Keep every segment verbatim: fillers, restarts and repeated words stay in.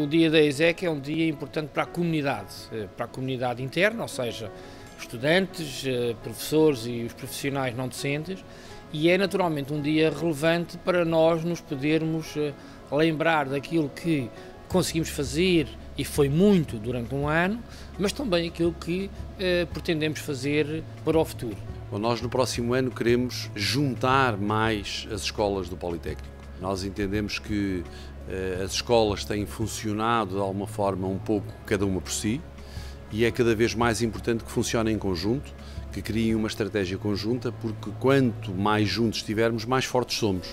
o dia da ESEC é um dia importante para a comunidade, para a comunidade interna, ou seja, estudantes, professores e os profissionais não docentes, e é naturalmente um dia relevante para nós nos podermos lembrar daquilo que conseguimos fazer, e foi muito durante um ano, mas também aquilo que eh, pretendemos fazer para o futuro. Bom, nós no próximo ano queremos juntar mais as escolas do Politécnico. Nós entendemos que eh, as escolas têm funcionado de alguma forma um pouco cada uma por si, e é cada vez mais importante que funcionem em conjunto, que criem uma estratégia conjunta, porque quanto mais juntos estivermos, mais fortes somos.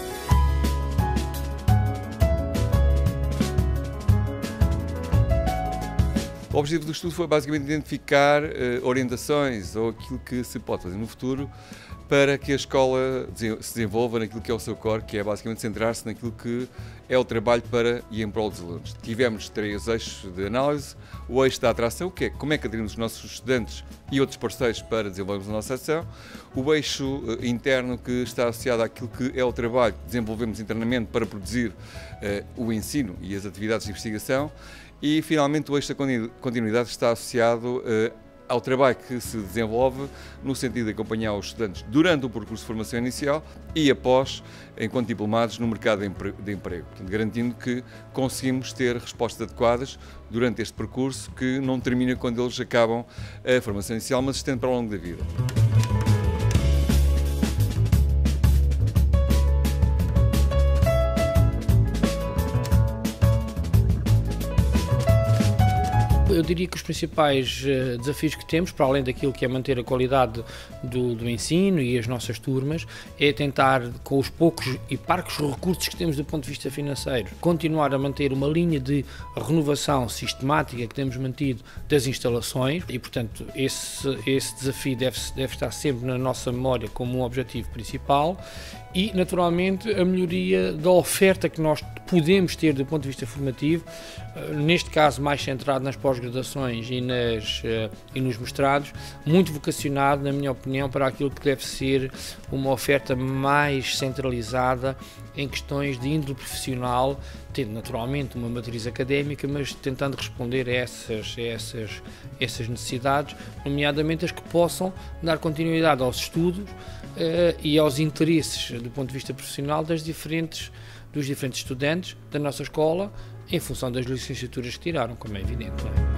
O objetivo do estudo foi basicamente identificar uh, orientações ou aquilo que se pode fazer no futuro para que a escola se desenvolva naquilo que é o seu core, que é basicamente centrar-se naquilo que é o trabalho para e em prol dos alunos. Tivemos três eixos de análise: o eixo da atração, que é como é que atraímos os nossos estudantes e outros parceiros para desenvolvermos a nossa ação; o eixo interno, que está associado àquilo que é o trabalho que desenvolvemos internamente para produzir uh, o ensino e as atividades de investigação; e finalmente o eixo da continuidade, está associado uh, ao trabalho que se desenvolve no sentido de acompanhar os estudantes durante o percurso de formação inicial e após, enquanto diplomados, no mercado de emprego, portanto, garantindo que conseguimos ter respostas adequadas durante este percurso, que não termina quando eles acabam a formação inicial, mas estende para ao longo da vida. Eu diria que os principais desafios que temos, para além daquilo que é manter a qualidade do, do ensino e as nossas turmas, é tentar, com os poucos e parcos recursos que temos do ponto de vista financeiro, continuar a manter uma linha de renovação sistemática que temos mantido das instalações, e portanto esse, esse desafio deve, deve estar sempre na nossa memória como um objetivo principal, e naturalmente a melhoria da oferta que nós podemos ter do ponto de vista formativo, neste caso mais centrado nas pós-graduações e, nas, e nos mestrados, muito vocacionado, na minha opinião, para aquilo que deve ser uma oferta mais centralizada em questões de índole profissional, tendo naturalmente uma matriz académica, mas tentando responder a essas, a essas, a essas necessidades, nomeadamente as que possam dar continuidade aos estudos uh, e aos interesses do ponto de vista profissional das diferentes, dos diferentes estudantes da nossa escola, em função das licenciaturas que tiraram, como é evidente, não é?